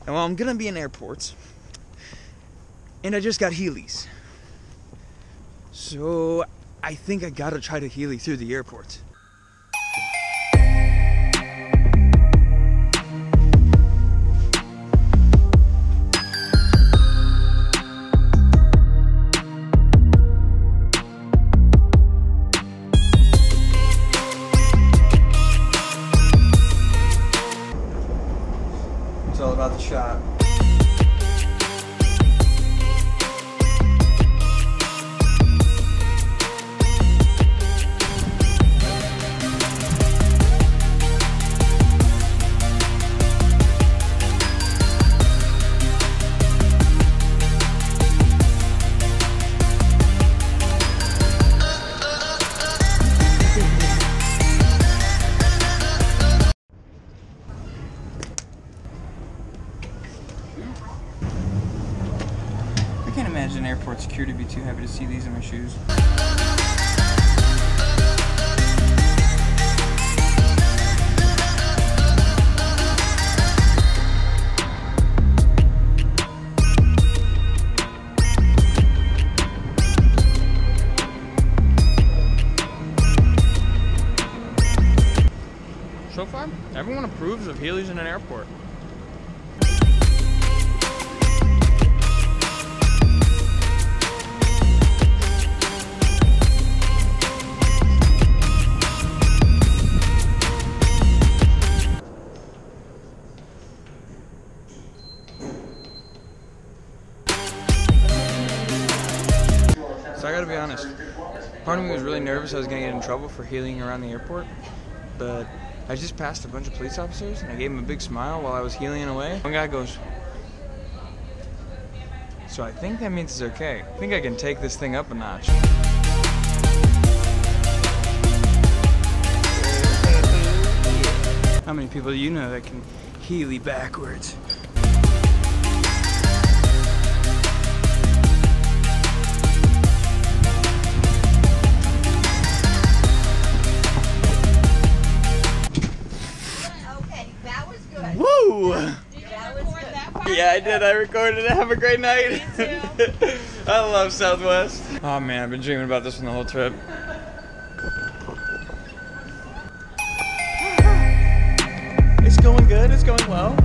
And well, I'm gonna be in airports, and I just got HEELYs. So I think I gotta try to HEELY through the airport. It's all about the shot. I can't imagine airport security would be too happy to see these in my shoes. So far, everyone approves of HEELYs in an airport. So I gotta be honest, part of me was really nervous I was gonna get in trouble for HEELYing around the airport, but I just passed a bunch of police officers and I gave them a big smile while I was HEELYing away. One guy goes, so I think that means it's okay. I think I can take this thing up a notch. How many people do you know that can HEELY backwards? Woo! Did you record that part? Yeah, I did. I recorded it. Have a great night. Me too. I love Southwest. Oh man, I've been dreaming about this one the whole trip. It's going good. It's going well.